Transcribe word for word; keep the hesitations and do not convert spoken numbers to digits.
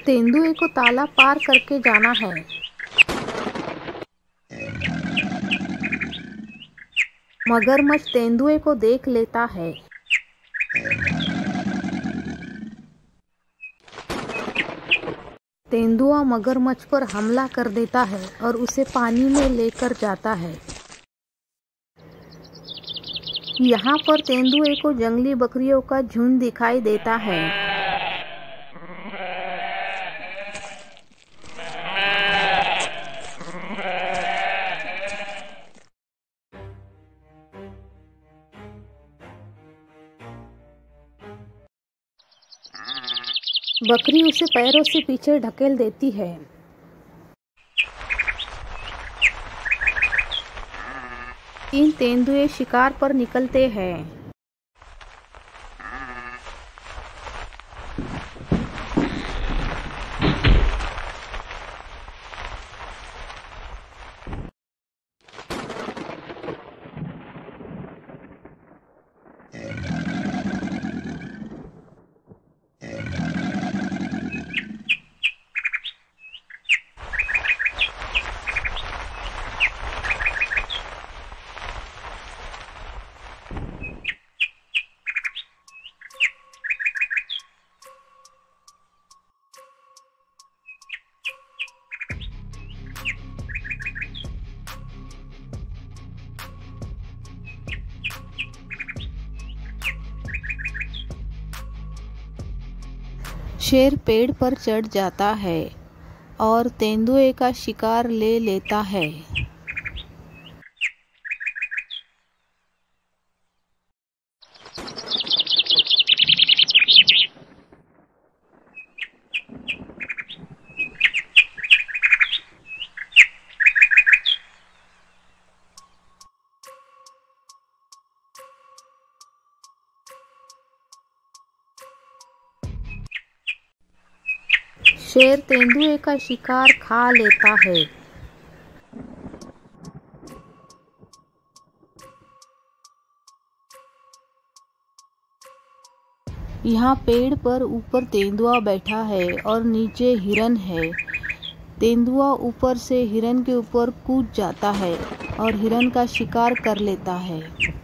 तेंदुए को तालाब पार करके जाना है। मगरमच्छ तेंदुए को देख लेता है। तेंदुआ मगरमच्छ पर हमला कर देता है और उसे पानी में लेकर जाता है। यहाँ पर तेंदुए को जंगली बकरियों का झुंड दिखाई देता है। बकरी उसे पैरों से पीछे ढकेल देती है। तीन तेंदुए शिकार पर निकलते हैं। शेर पेड़ पर चढ़ जाता है और तेंदुए का शिकार ले लेता है। शेर तेंदुए का शिकार खा लेता है। यहाँ पेड़ पर ऊपर तेंदुआ बैठा है और नीचे हिरन है। तेंदुआ ऊपर से हिरन के ऊपर कूद जाता है और हिरन का शिकार कर लेता है।